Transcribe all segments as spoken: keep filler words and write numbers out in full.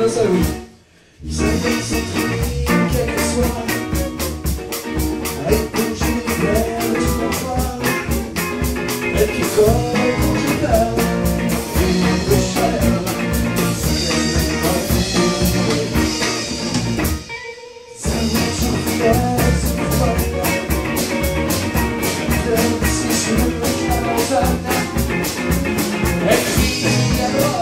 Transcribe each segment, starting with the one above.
ça oui. Il s'appelle s'entraîner quelques soirs avec bouger les verres du comptoir. Elle qui colle quand je parle et de chaleur. Ça va toujours faire ce froid. Même si je me abandonne, elle crie alors.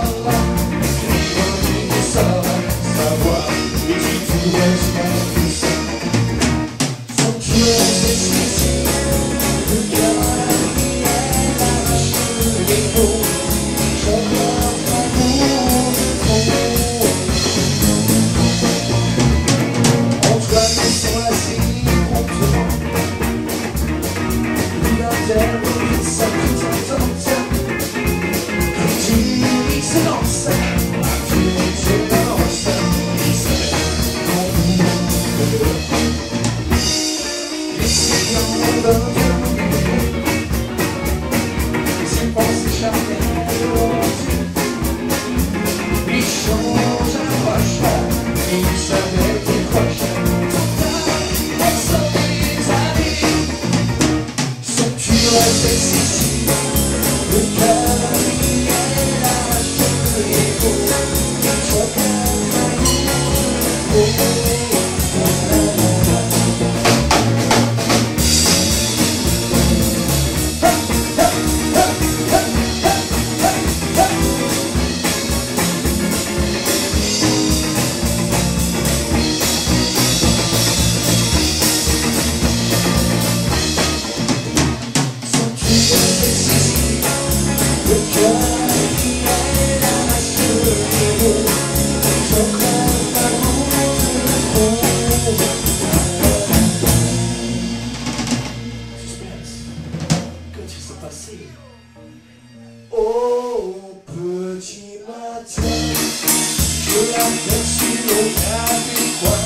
Au petit matin, je l'aperçus au café coin.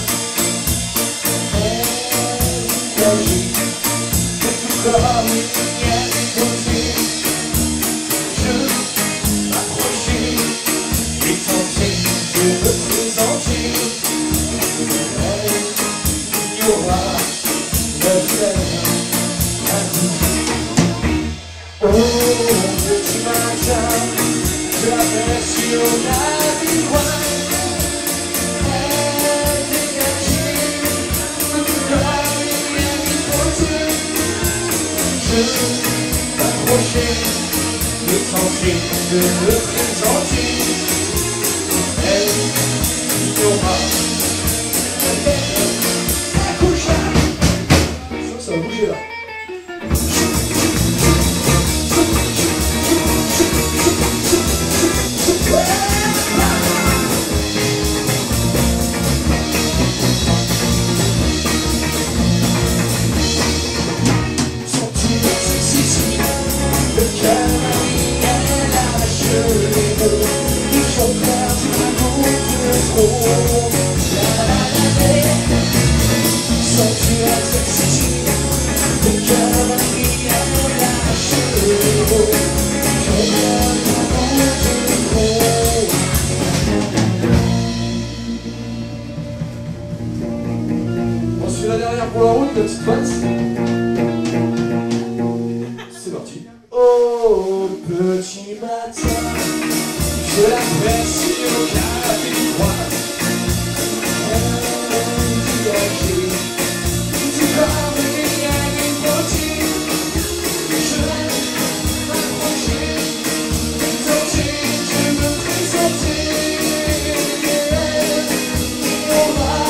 Elle agit, et tout comme il y a des côtés. Je m'approchai et tentai de me présenter. Elle ignora le fleur à tout. Oh, petit matin, je l'aperçus au navire coin. Elle dégageait tout comme il y a des côtés. Je m'approchai et tentai de me présenter. Elle ignora le verre à coucher. Ça va bouger là. On suit la dernière pour la route, la petite face. C'est parti. Au petit matin, je l'aperçus au café froid. Elle dégageait tout comme il y a des côtés. Je m'approchai et tentai de me présenter. On va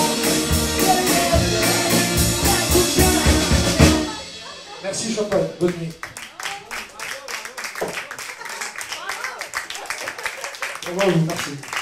Merci Champagne, bonne nuit. Au revoir, merci.